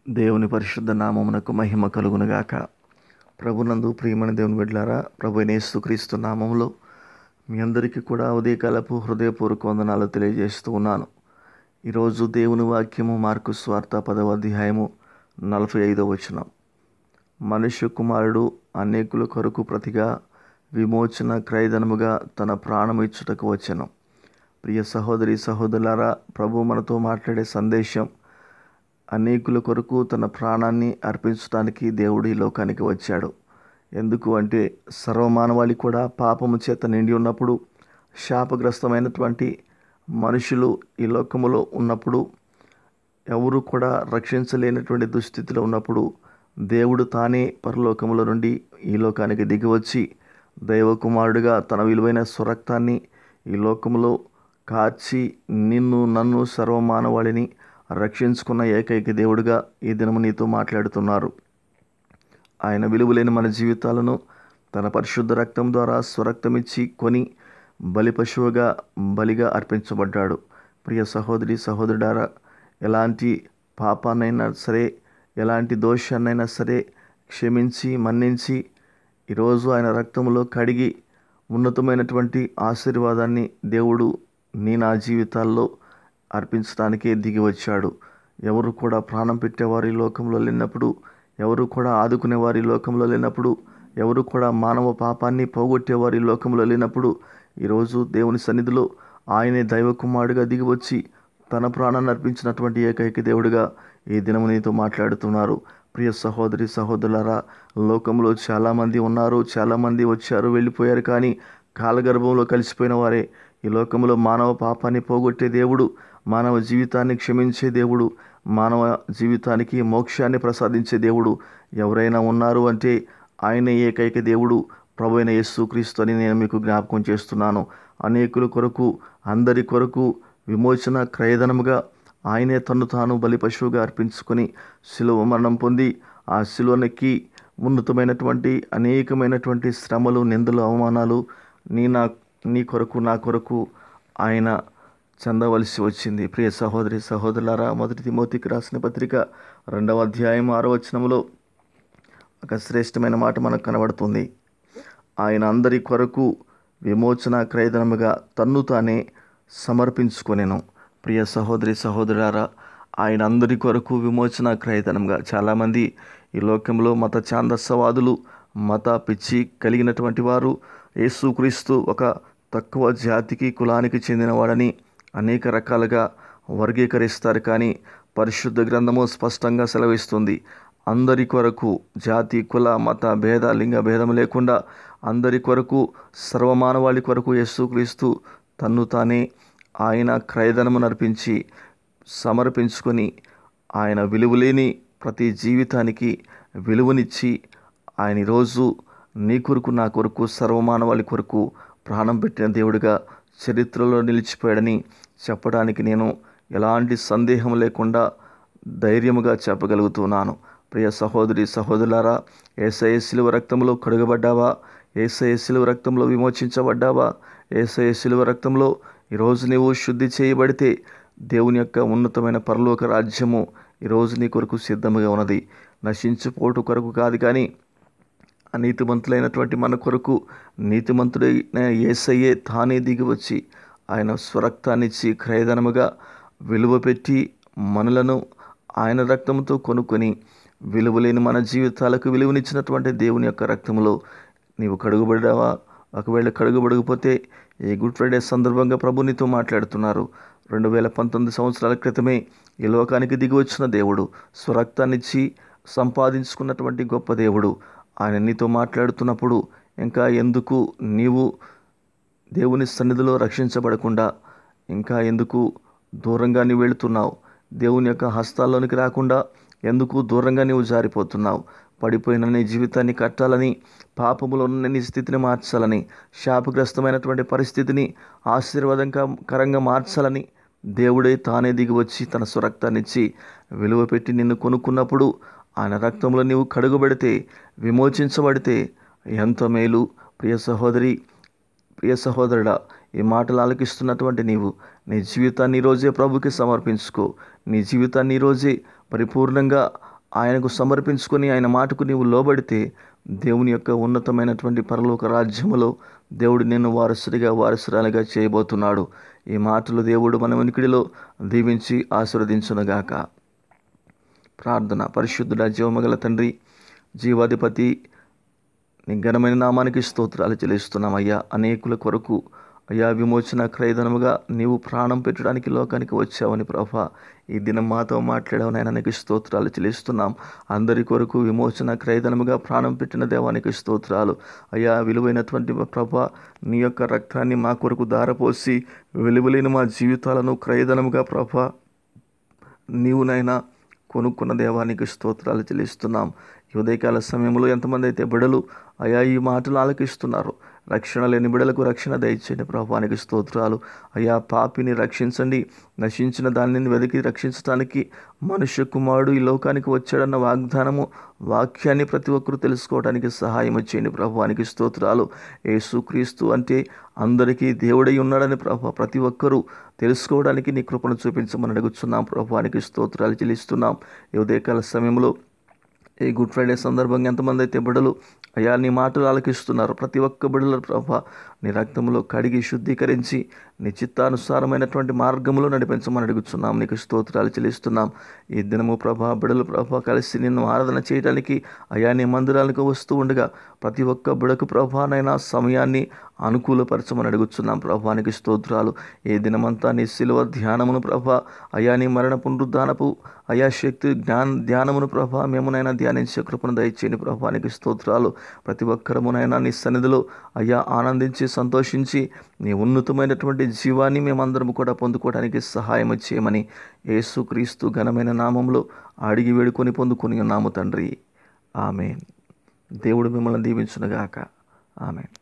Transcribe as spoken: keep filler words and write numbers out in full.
దేవుని పరిశుద్ధ నామమునకు మహిమ కలుగునుగాక. ప్రభునందు ప్రియమైన దేవుని బిడ్డలారా, ప్రభు యేసుక్రీస్తు నామములో మీ అందరికీ కూడా ఉదయకాలపు హృదయపూర్వక వందనాలు తెలియజేస్తూ ఉన్నాను. ఈరోజు దేవుని వాక్యము మార్కు సువార్త పదవ అధ్యాయము నలభై ఐదవ వచనం. మనుష్య కుమారుడు అనేకుల కొరకు ప్రతిగా విమోచన క్రయధనముగా తన ప్రాణము ఇచ్చుటకు వచ్చెను. ప్రియ సహోదరి సహోదరులారా, ప్రభు మనతో మాట్లాడే సందేశం, అనేకుల కొరకు తన ప్రాణాన్ని అర్పించడానికి దేవుడు ఈ లోకానికి వచ్చాడు. ఎందుకు అంటే సర్వమానవాళి కూడా పాపము చేత నిండి ఉన్నప్పుడు, శాపగ్రస్తమైనటువంటి మనుషులు ఈ లోకములో ఉన్నప్పుడు, ఎవరు కూడా రక్షించలేనటువంటి దుస్థితిలో ఉన్నప్పుడు, దేవుడు తానే పరలోకముల నుండి ఈ లోకానికి దిగివచ్చి దైవకుమారుడిగా తన విలువైన స్వరక్తాన్ని ఈ లోకములో కార్చి నిన్ను నన్ను సర్వమానవాళిని రక్షించుకున్న ఏకైక దేవుడిగా ఈ దినము నీతో మాట్లాడుతున్నారు. ఆయన విలువలేని మన జీవితాలను తన పరిశుద్ధ రక్తం ద్వారా స్వరక్తమిచ్చి కొని బలి పశువుగా బలిగా అర్పించబడ్డాడు. ప్రియ సహోదరి సహోదరుడారా, ఎలాంటి పాపాన్నైనా సరే, ఎలాంటి దోషాన్నైనా సరే క్షమించి మన్నించి ఈరోజు ఆయన రక్తంలో కడిగి ఉన్నతమైనటువంటి ఆశీర్వాదాన్ని దేవుడు నీ నా జీవితాల్లో అర్పించడానికే దిగి వచ్చాడు. ఎవరు కూడా ప్రాణం పెట్టేవారు ఈ లోకంలో లేనప్పుడు, ఎవరు కూడా ఆదుకునేవారు ఈ లోకంలో లేనప్పుడు, ఎవరు కూడా మానవ పాపాన్ని పోగొట్టేవారు ఈ లోకంలో లేనప్పుడు, ఈరోజు దేవుని సన్నిధిలో ఆయనే దైవకుమారుడిగా దిగి వచ్చి తన ప్రాణాన్ని అర్పించినటువంటి ఏకైక దేవుడిగా ఈ దినము నీతో మాట్లాడుతున్నారు. ప్రియ సహోదరి సహోదరులారా, లోకంలో చాలామంది ఉన్నారు, చాలామంది వచ్చారు వెళ్ళిపోయారు, కానీ కాలగర్భంలో కలిసిపోయిన వారే. ఈ లోకంలో మానవ పాపాన్ని పోగొట్టే దేవుడు, మానవ జీవితాన్ని క్షమించే దేవుడు, మానవ జీవితానికి మోక్షాన్ని ప్రసాదించే దేవుడు ఎవరైనా ఉన్నారు అంటే ఆయనే ఏకైక దేవుడు, ప్రభువైన యేసుక్రీస్తు అని నేను మీకు జ్ఞాపకం చేస్తున్నాను. అనేకుల కొరకు, అందరి కొరకు విమోచన క్రయధనముగా ఆయనే తన్ను తాను బలి పశువుగా అర్పించుకొని శిలువ మరణం పొంది ఆ శిలువనెక్కి ఉన్నతమైనటువంటి అనేకమైనటువంటి శ్రమలు, నిందలు, అవమానాలు నీ నా నీ కొరకు నా కొరకు ఆయన చెందవలసి వచ్చింది. ప్రియ సహోదరి సహోదరులారా, మొదటి తిమోతికి రాసిన పత్రిక రెండవ అధ్యాయం ఆరో వచనములో ఒక శ్రేష్టమైన మాట మనకు కనబడుతుంది. ఆయన అందరి కొరకు విమోచన క్రయధనముగా తన్ను తానే సమర్పించుకొనెను. ప్రియ సహోదరి సహోదరులారా, ఆయన అందరి కొరకు విమోచన క్రయధనంగా. చాలామంది ఈ లోకంలో మత ఛాందస్సవాదులు, మత పిచ్చి కలిగినటువంటి వారు యేసుక్రీస్తు ఒక తక్కువ జాతికి కులానికి చెందినవాడని అనేక రకాలుగా వర్గీకరిస్తారు. కానీ పరిశుద్ధ గ్రంథము స్పష్టంగా సెలవిస్తుంది, అందరి కొరకు, జాతి కుల మత భేద లింగ భేదం లేకుండా అందరి కొరకు, సర్వమానవాళి కొరకు యేసుక్రీస్తు తన్ను తానే ఆయన క్రయధనము నర్పించి సమర్పించుకొని ఆయన విలువలేని ప్రతి జీవితానికి విలువనిచ్చి ఆయన ఈరోజు నీ కొరకు నా కొరకు సర్వమానవాళి కొరకు ప్రాణం పెట్టిన దేవుడిగా చరిత్రలో నిలిచిపోయాడని చెప్పడానికి నేను ఎలాంటి సందేహం లేకుండా ధైర్యముగా చెప్పగలుగుతున్నాను. ప్రియ సహోదరి సహోదరులారా, యేసయ్య శిలువ రక్తంలో కడుగబడ్డావా? యేసయ్య శిలువ రక్తంలో విమోచించబడ్డావా? యేసయ్య శిలువ రక్తంలో ఈరోజు నీవు శుద్ధి చేయబడితే దేవుని యొక్క ఉన్నతమైన పరలోక రాజ్యము ఈరోజు నీ కొరకు సిద్ధముగా ఉన్నది. నశించిపోటు కొరకు కాదు, కానీ అనీతిమంతులైనటువంటి మన కొరకు నీతిమంతుడైన యేసయ్యే తానే దిగి వచ్చి ఆయన స్వరక్తాన్నిచ్చి క్రయధనముగా విలువ పెట్టి మనలను ఆయన రక్తంతో కొనుక్కొని విలువలేని మన జీవితాలకు విలువనిచ్చినటువంటి దేవుని యొక్క రక్తంలో నీవు కడుగుబడ్డావా? ఒకవేళ కడుగుబడకపోతే ఈ గుడ్ ఫ్రైడే సందర్భంగా ప్రభు నీతో మాట్లాడుతున్నారు. రెండు వేల పంతొమ్మిది సంవత్సరాల క్రితమే ఈ లోకానికి దిగి వచ్చిన దేవుడు, స్వరక్తాన్నిచ్చి సంపాదించుకున్నటువంటి గొప్ప దేవుడు ఆయన నీతో మాట్లాడుతున్నప్పుడు ఇంకా ఎందుకు నీవు దేవుని సన్నిధిలో రక్షించబడకుండా ఇంకా ఎందుకు దూరంగా నీవు వెళుతున్నావు? దేవుని యొక్క హస్తాల్లోనికి రాకుండా ఎందుకు దూరంగా నీవు జారిపోతున్నావు? పడిపోయిన నీ జీవితాన్ని కట్టాలని, పాపములో ఉన్న నీ స్థితిని మార్చాలని, శాపగ్రస్తమైనటువంటి పరిస్థితిని ఆశీర్వాదకరంగా మార్చాలని దేవుడే తానే దిగి వచ్చి తన స్వరక్తాన్నిచ్చి విలువ పెట్టి నిన్ను కొనుక్కున్నప్పుడు ఆయన రక్తంలో నీవు కడుగబడితే, విమోచించబడితే ఎంత మేలు. ప్రియ సహోదరి ప్రియ సహోదరుడా, ఈ మాటలు ఆలకిస్తున్నటువంటి నీవు నీ జీవితాన్ని ఈరోజే ప్రభుకి సమర్పించుకో. నీ జీవితాన్ని ఈరోజే పరిపూర్ణంగా ఆయనకు సమర్పించుకొని ఆయన మాటకు నీవు లోబడితే దేవుని యొక్క ఉన్నతమైనటువంటి పరలోక రాజ్యములో దేవుడు నిన్ను వారసుడిగా వారసురాలిగా చేయబోతున్నాడు. ఈ మాటలు దేవుడు మన వెనుకడిలో దీవించి ఆశీర్వదించునుగాక. ప్రార్థన. పరిశుద్ధుడ జీవమగల తండ్రి, జీవాధిపతి, నీ ఘనమైన నామానికి స్తోత్రాలు చెల్లిస్తున్నాం అయ్యా. అనేకుల కొరకు అయ్యా విమోచన క్రయధనముగా నీవు ప్రాణం పెట్టడానికి లోకానికి వచ్చావని ప్రభా ఈ దినం మాతో మాట్లాడావు నాయన, నీకు స్తోత్రాలు చెల్లిస్తున్నాం. అందరి కొరకు విమోచన క్రయధనముగా ప్రాణం పెట్టిన దేవానికి స్తోత్రాలు అయ్యా. విలువైనటువంటి ప్రభా నీ యొక్క రక్తాన్ని మా కొరకు దారపోసి వెలువలేని మా జీవితాలను క్రయధనముగా ప్రభా నీవునైనా కొనుక్కున్న దేవానికి స్తోత్రాలు చెల్లిస్తున్నాం. ఈ ఉదయకాల సమయంలో ఎంతమంది అయితే బిడలు అయా ఈ మాటలు ఆలకిస్తున్నారు, రక్షణ లేని బిడలకు రక్షణ దయచేయండి ప్రభువానికి స్తోత్రాలు అయా. పాపిని రక్షించండి, నశించిన దానిని వెతికి రక్షించడానికి మనుష్య కుమారుడు ఈ లోకానికి వచ్చాడన్న వాగ్దానము వాక్యాన్ని ప్రతి ఒక్కరూ తెలుసుకోవడానికి సహాయం చేయండి ప్రభువానికి స్తోత్రాలు. యేసుక్రీస్తు అంటే అందరికీ దేవుడై ఉన్నాడని ప్రభు ప్రతి ఒక్కరూ తెలుసుకోవడానికి నీ కృపను చూపించమని అడుగుతున్నాం ప్రభువానికి స్తోత్రాలు చెల్లిస్తున్నాం. ఈ ఉదయకాల సమయంలో ఈ గుడ్ ఫ్రైడే సందర్భంగా ఎంతమంది అయితే బిడ్డలు అయ్యా నీ మాటలు ఆలకిస్తున్నారు, ప్రతి ఒక్క బిడ్డల ప్రభా నీ రక్తంలో కడిగి శుద్ధీకరించి నీ చిత్తానుసారమైనటువంటి మార్గంలో నడిపించమని అడుగుతున్నాం. నీకు స్తోత్రాలు చెల్లిస్తున్నాం. ఈ దినము ప్రభా బిడలు ప్రభా కలిసి నిన్ను ఆరాధన చేయడానికి అయా నీ మందిరాలకు వస్తూ ఉండగా ప్రతి ఒక్క బిడకు ప్రభానైనా సమయాన్ని అనుకూలపరచమని అడుగుతున్నాం ప్రభానికి స్తోత్రాలు. ఏ దినమంతా నీ శిలువ ధ్యానమును ప్రభా అయా నీ మరణ పునరుద్ధానపు అయా శక్తి జ్ఞాన ధ్యానమును ప్రభా మేమునైనా ధ్యానించే కృపను దయచేయని ప్రభానికి స్తోత్రాలు. ప్రతి ఒక్కరమునైనా నీ సన్నిధిలో అయ్యా ఆనందించి సంతోషించి నీ ఉన్నతమైనటువంటి జీవాన్ని మేమందరము కూడా పొందుకోవడానికి సహాయం చేయమని యేసుక్రీస్తు ఘనమైన నామంలో అడిగి వేడుకొని పొందుకొని ఉన్నాము తండ్రి. ఆమేన్. దేవుడు మిమ్మల్ని దీవించునుగాక. ఆమేన్.